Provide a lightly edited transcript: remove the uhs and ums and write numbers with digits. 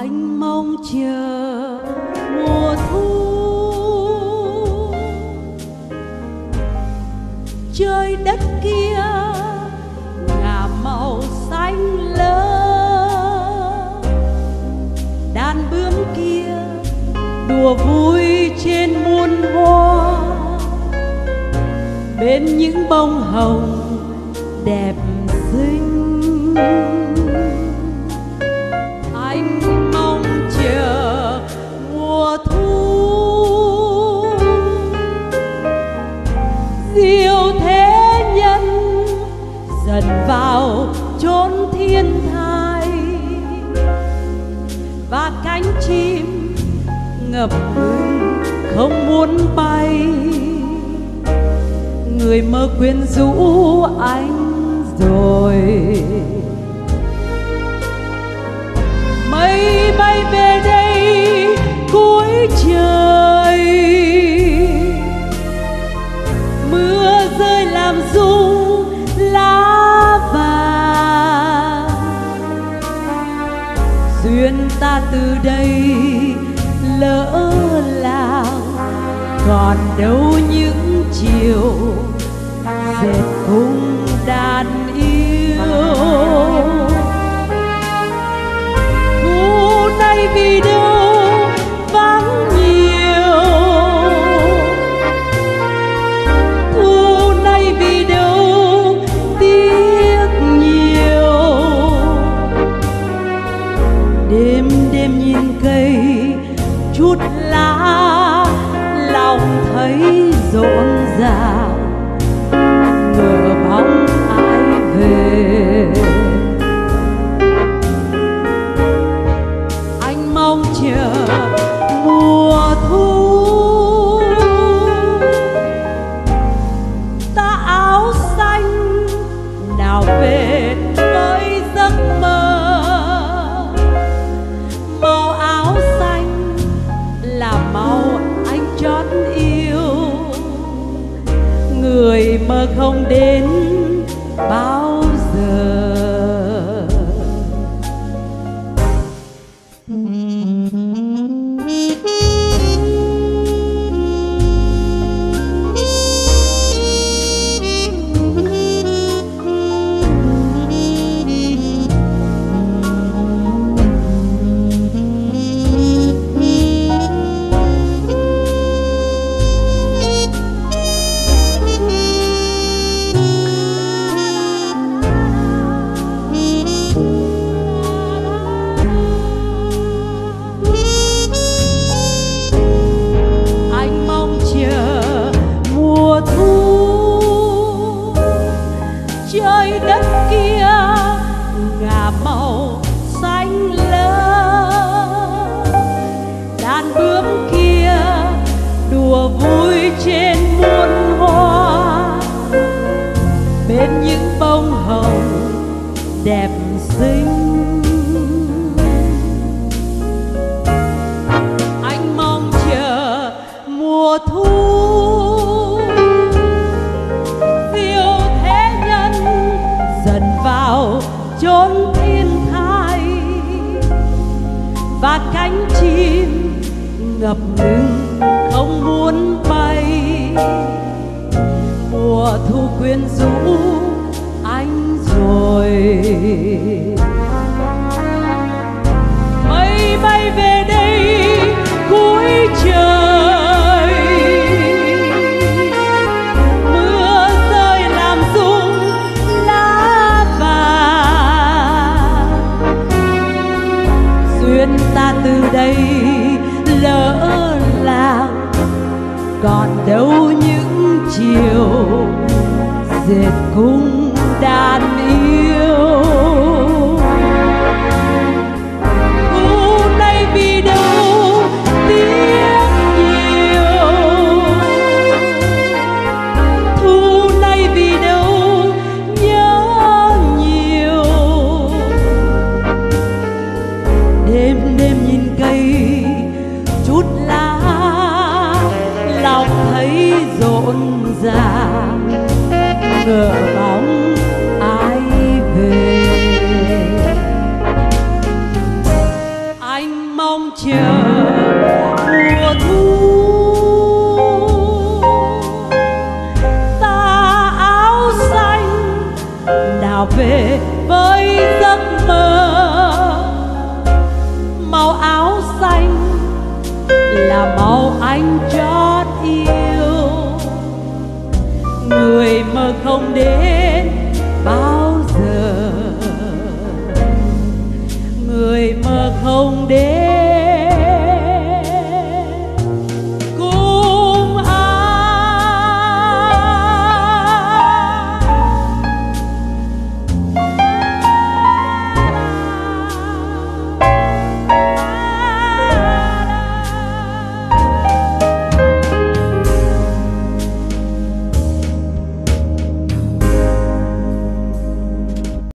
anh mong chờ mùa thu, trời đất kia ngả màu xanh lơ, đàn bướm kia đùa vui trên muôn hoa, bên những bông hồng đẹp xinh. Anh mong chờ mùa thu, diệu thế nhân dần vào chốn thiên thai, và cánh chim ngập ngừng không muốn bay. Người mơ quyến rũ anh rồi, mây bay về đây cuối trời, mưa rơi làm rung lá vàng. Duyên ta từ đây lỡ làng, còn đâu những chiều dệt cùng đàn yêu. Thu nay vì đâu vắng nhiều, thu nay vì đâu tiếc nhiều. Đêm đêm nhìn cây chút lá, lòng thấy rộn ràng, ngỡ bóng ai về. Anh mong chờ mùa thu, ta áo xanh nào về với giấc mơ. Màu áo xanh là màu anh chót yêu, người mơ không đến bao giờ. Trời đất kia ngả màu xanh lơ, đàn bướm kia đùa vui trên muôn hoa, bên những bông hồng đẹp xinh. Anh mong chờ mùa thu, vào chốn thiên thai, và cánh chim ngập ngừng không muốn bay. Mùa thu quyến rũ anh rồi, mây bay về đây cuối trời, mưa rơi làm rung lá vàng. Duyên ta từ đây lỡ làng, còn đâu những chiều dệt cùng đàn yêu. Thu nay vì đâu tiếc nhiều, thu nay vì đâu nhớ nhiều. Đêm đêm nhìn cây chút lá, lòng thấy rộn ràng, ngỡ bóng ai về. Anh là màu anh chót yêu. Người mơ không đến bao giờ, người mơ không đến